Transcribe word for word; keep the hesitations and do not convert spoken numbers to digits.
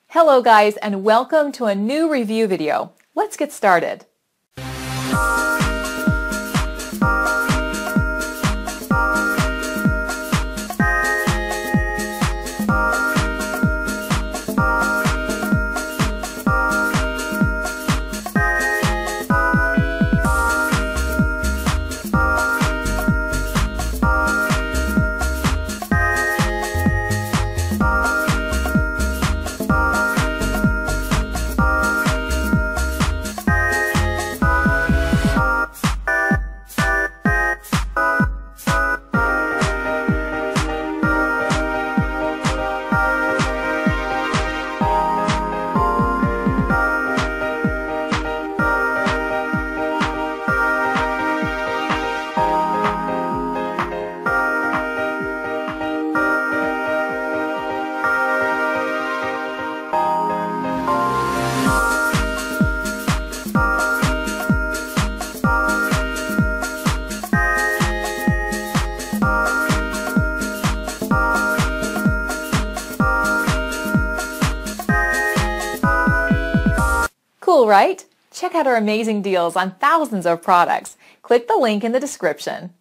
Hello guys, and welcome to a new review video. Let's get started. Cool, right? Check out our amazing deals on thousands of products. Click the link in the description.